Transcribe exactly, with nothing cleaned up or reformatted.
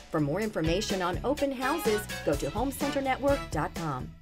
For more information on open houses, go to home center network dot com.